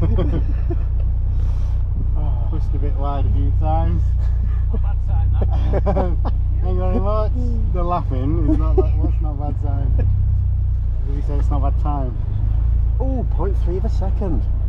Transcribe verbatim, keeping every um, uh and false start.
Oh. Pushed a bit wide a few times. Not bad time that. Thank you very much. They're laughing. It's not like, what's not bad time? Did we say it's not bad time? Oh, point three of a second.